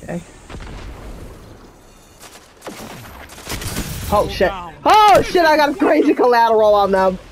Okay. Oh shit. Oh shit, I got crazy collateral on them.